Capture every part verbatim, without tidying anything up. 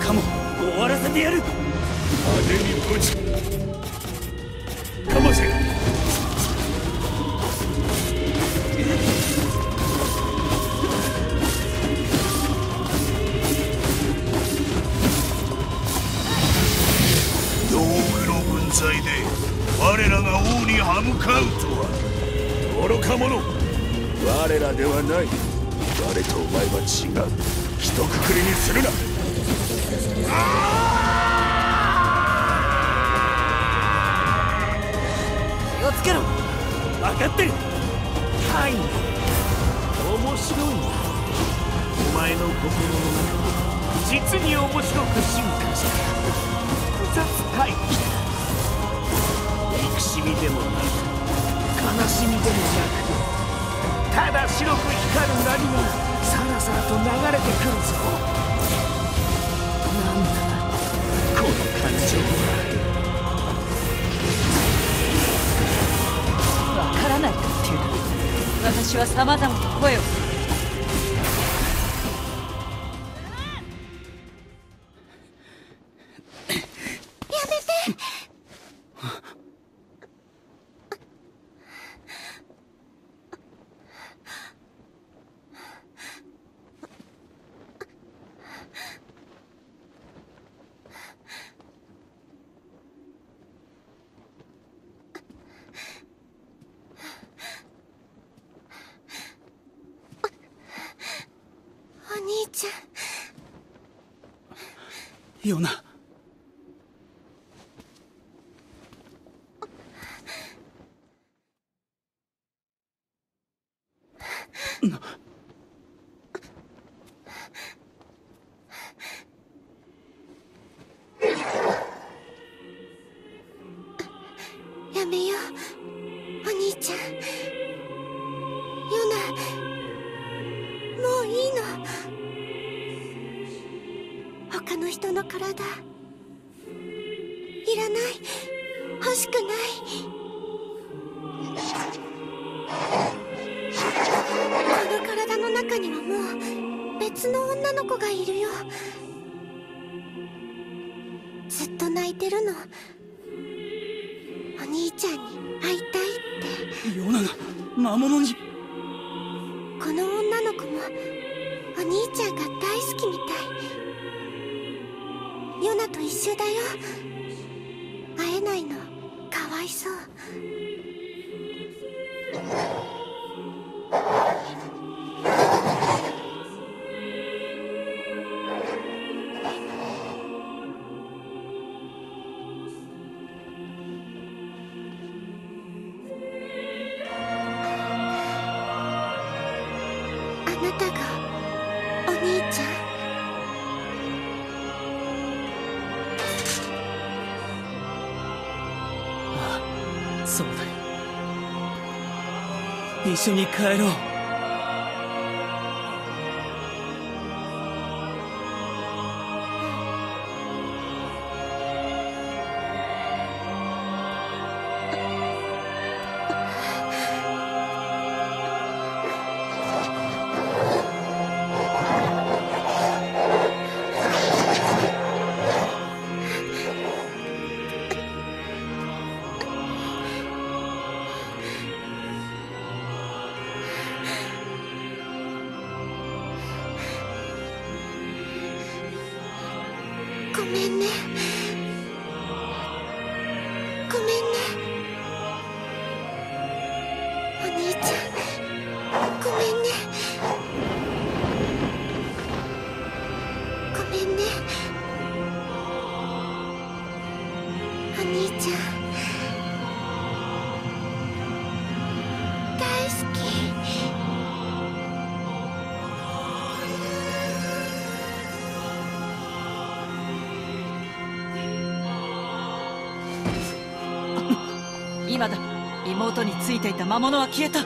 かも終わらせてやる。 派手にぶちかませ。道具の分際で我らが王に歯向かうとは愚か者。我らではない。我とお前は違う。ひとくくりにするな。 気をつけろ。分かってる。 はい、面白いな。お前の心の中も実に面白く進化した複雑回帰だ。憎しみでもなく悲しみでもなく、ただ白く光る波がさらさらと流れてくるぞ。なんだこの感情は。 わからないと言っている。私は様々と声を。 お兄ちゃん。 ヨナ。なやめよう、お兄ちゃん。ヨナ、もういいの。他の人の体いらない、欲しくない。この体の中にはもう別の女の子がいるよ。ずっと泣いてるの。お兄ちゃんに会いたいって。 ヨナが魔物に。 この女の子もお兄ちゃんが大好きみたい。ヨナと一緒だよ。会えないのかわいそう。あなたがお兄ちゃん。 ああ、そうだよ。一緒に帰ろう。 ごめんね。ごめんね。お兄ちゃん、ごめんね。ごめんね。お兄ちゃん、大好き。 今だ。妹についていた魔物は消えた。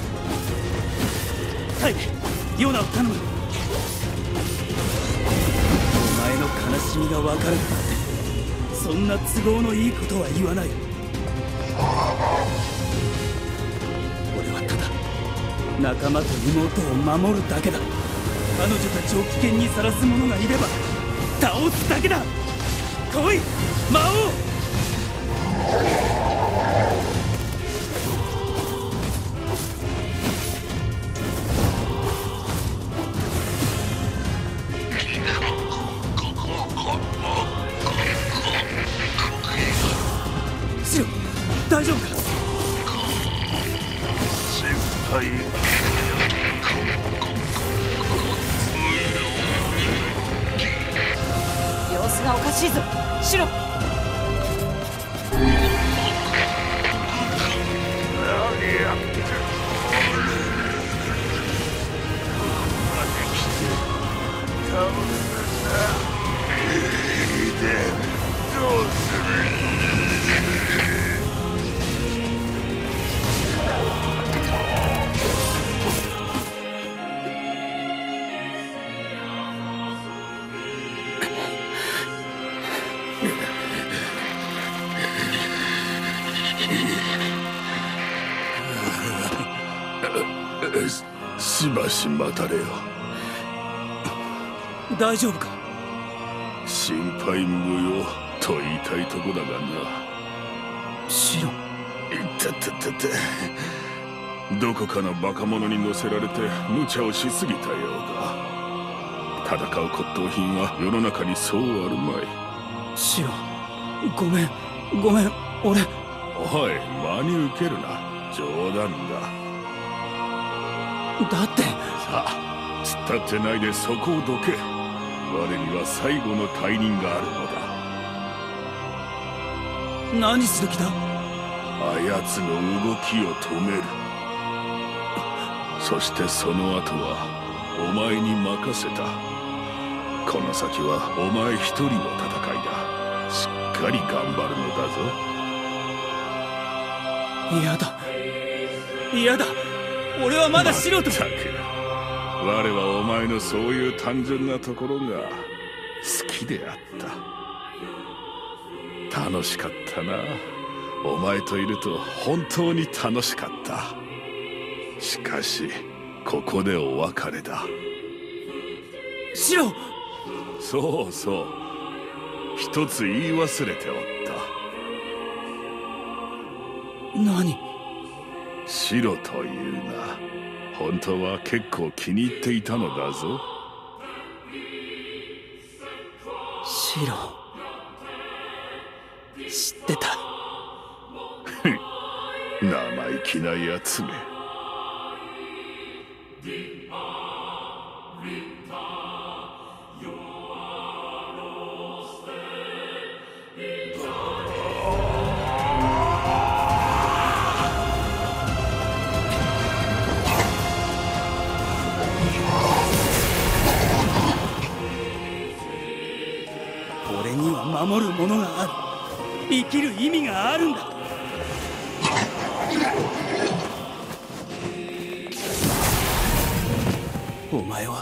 はい、ヨナを頼む。 悲しみが分かるからってそんな都合のいいことは言わない。俺はただ仲間と妹を守るだけだ。彼女たちを危険にさらす者がいれば倒すだけだ。来い魔王。シロ、大丈夫か。 心配。 様子がおかしいぞ、シロ。 何やってる。倒すんだ。でどうする。しばし待たれよ。 大丈夫か。 心配無用と言いたいとこだがな。 シロ。 いったったったってどこかのバカ者に乗せられて無茶をしすぎたようだ。戦う骨董品は世の中にそうあるまい。 シロ、ごめんごめん。俺。 おい、真に受けるな。冗談だ。 だってさあ、突っ立ってないでそこをどけ。我には最後の大任があるのだ。 何する気だ。 あやつの動きを止める。そしてその後はお前に任せた。この先はお前一人の戦いだ。しっかり頑張るのだぞ。 嫌だ嫌だ。俺はまだ素人だ。 まったく我はお前のそういう単純なところが好きであった。楽しかったな。お前といると本当に楽しかった。しかしここでお別れだ。 シロ。 そうそう、一つ言い忘れておった。 何。 シロというな。本当は結構気に入っていたのだぞ。 シロ、知ってた。 生意気なやつめ。 俺には守るものがある。生きる意味があるんだ。お前は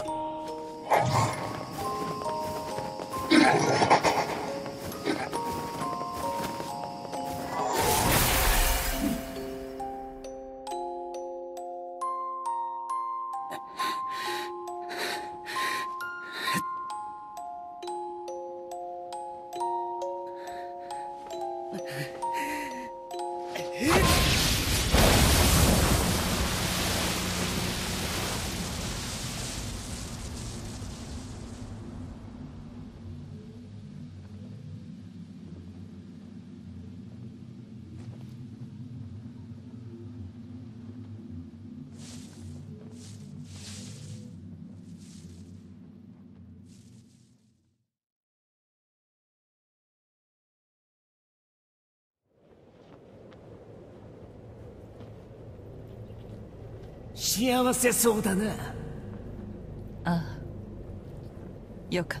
幸せそうだな。 ああ、よかった。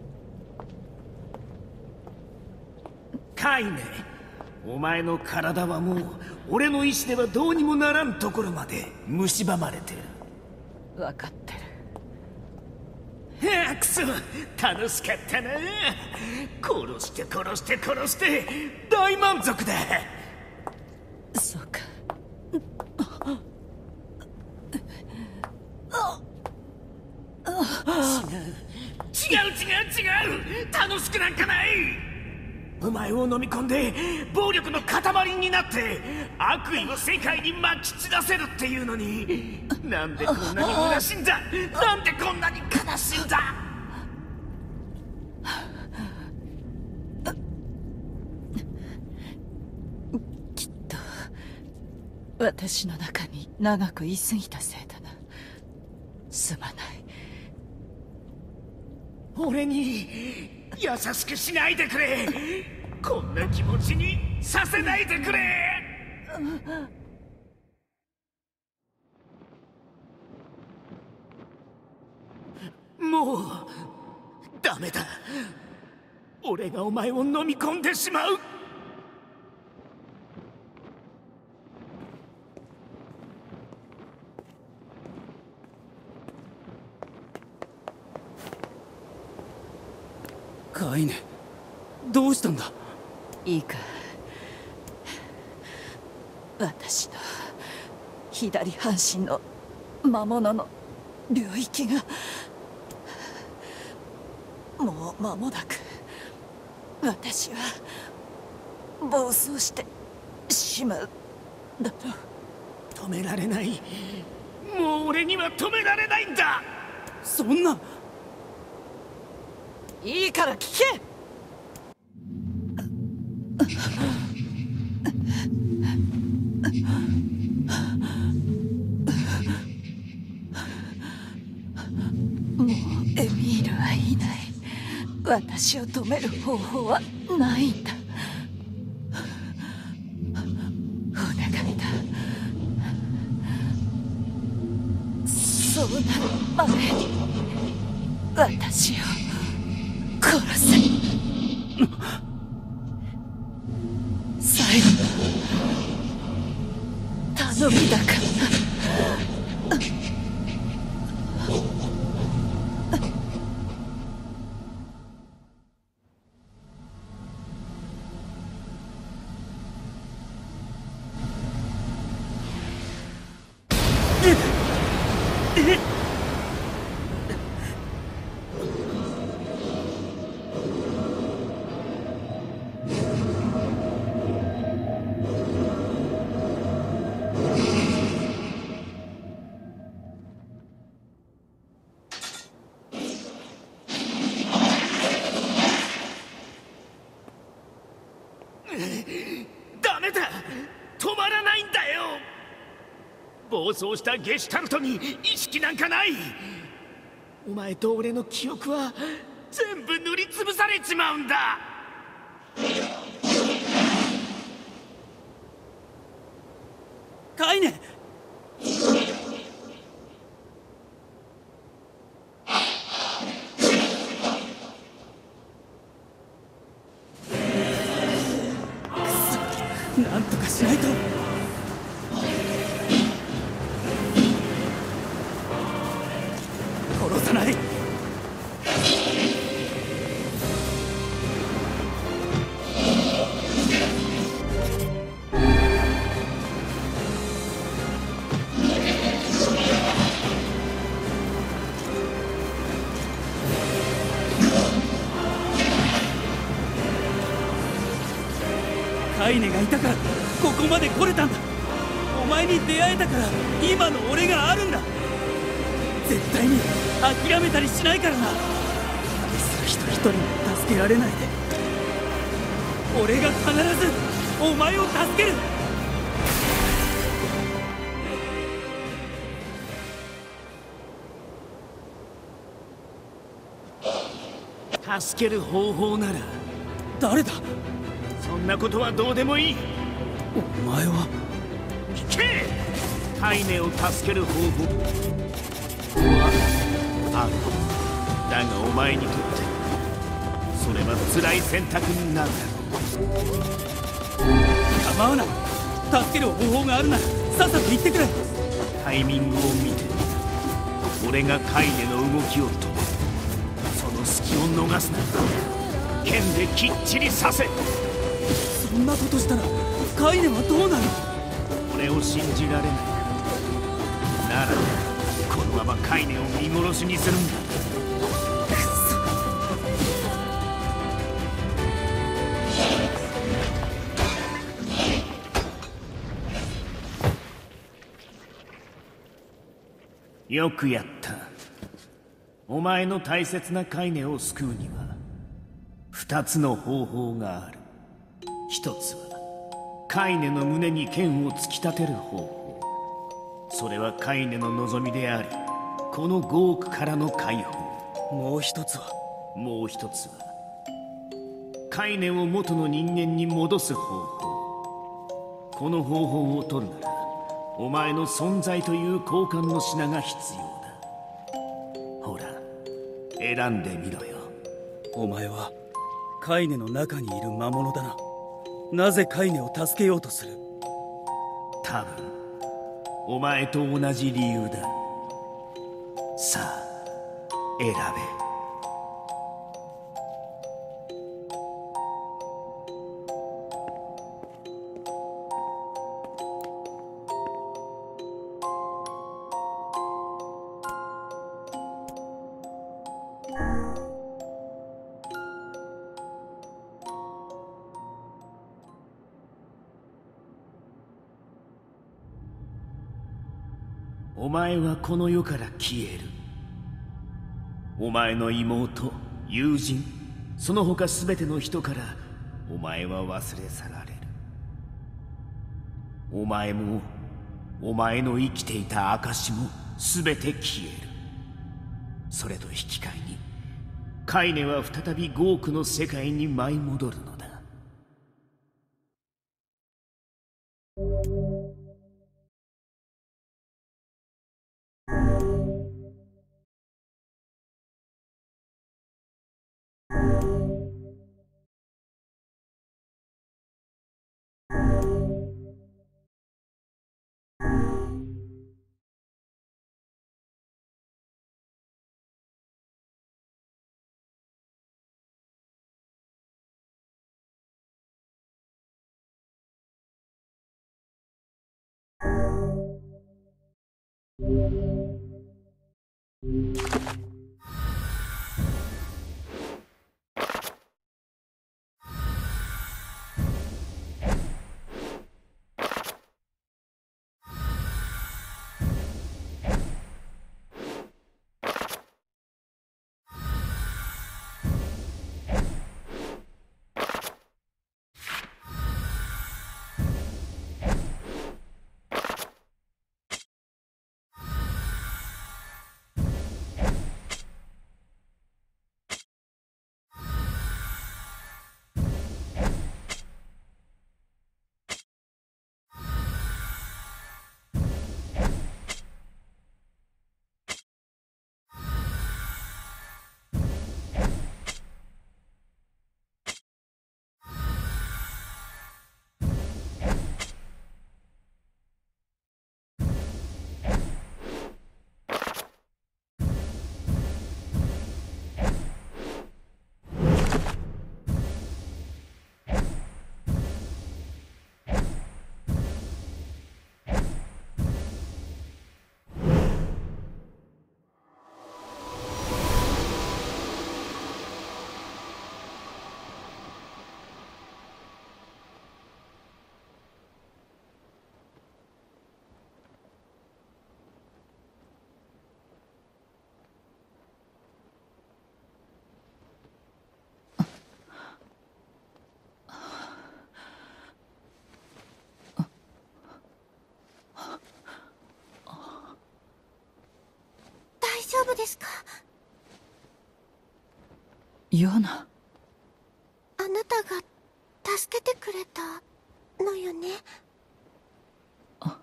カイネ、お前の体はもう俺の意志ではどうにもならんところまで蝕まれてる。 分かってる。 へえ、くそそ楽しかったな。殺して殺して殺して大満足だ。 そうか。 違う違う違う、楽しくなんかない。お前を飲み込んで暴力の塊になって悪意を世界にまき散らせるっていうのに、なんでこんなに虚しいんだ。なんでこんなに悲しいんだ。 きっと私の中に長くいすぎたせいだな。すまない。 俺に優しくしないでくれ。こんな気持ちにさせないでくれ。もうダメだ。俺がお前を飲み込んでしまう。 カイネ、どうしたんだ。 いいか、私の左半身の魔物の領域がもう間もなく、私は暴走してしまうだろう。 止められない。もう俺には止められないんだ。 そんな。 いいから聞け。もうエミールはいない。私を止める方法はないんだ。お願いだ。そうなる前に私を殺せ。最後の頼みだからな。 ダメだ。止まらないんだよ。暴走したゲシュタルトに意識なんかない。お前と俺の記憶は全部塗りつぶされちまうんだ。 カイネ、なんとかしないと。殺さない。カイネがいたからここまで来れたんだ。お前に出会えたから今の俺があるんだ。絶対に諦めたりしないからな。愛する人一人も助けられないで、俺が必ずお前を助ける。 助ける方法なら。 誰だ。 そんなことはどうでもいい。 お前は。 聞け。カイネを助ける方法はある。だがお前にとってそれは辛い選択になるだろう。 構うな。助ける方法があるならさっさと言ってくれ。 タイミングを見て俺がカイネの動きを止め、そのを逃すな。剣できっちり刺せ。 そんなことしたらカイネはどうなる？ 俺を信じられないか。ならこのままカイネを見殺しにするんだ。よくやった。お前の大切なカイネを救うには二つの方法がある。一つはカイネの胸に剣を突き立てる方法。それはカイネの望みであり、このごおくからの解放。 もう一つはもう一つはカイネを元の人間に戻す方法。この方法を取るならお前の存在という交換の品が必要だ。ほら、選んでみろよ。 お前はカイネの中にいる魔物だな。なぜカイネを助けようとする？ 多分お前と同じ理由だ。さあ選べ。お前はこの世から消える。お前の妹、友人、その他全ての人からお前は忘れ去られる。お前もお前の生きていた証も全て消える。それと引き換えにカイネは再びごおくの世界に舞い戻るのだ。 大丈夫ですか？ ヨナ。 あなたが助けてくれたのよね。 あ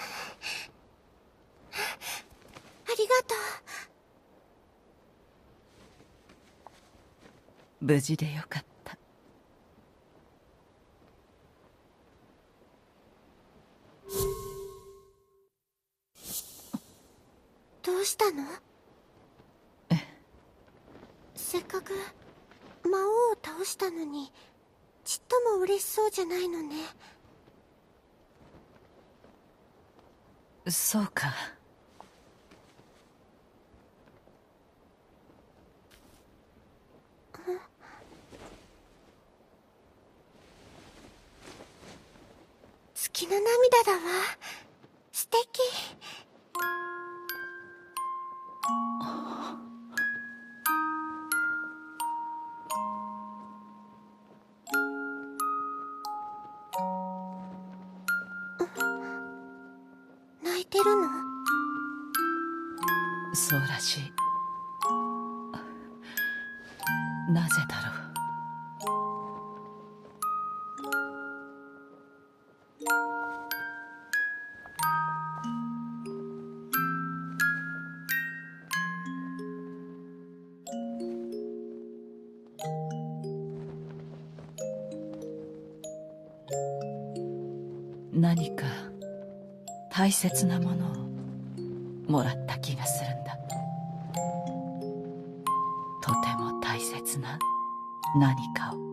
ありがとう。 無事でよかった。 どうしたの？ え、 せっかく魔王を倒したのにちっとも嬉しそうじゃないのね。 そうか。 月の涙だわ。素敵。泣いてるの？ そうらしい。なぜだろう。何か大切なものをもらった気がするんだ。とても大切な何かを。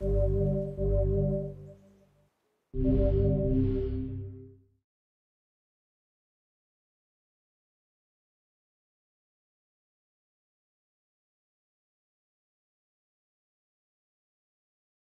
う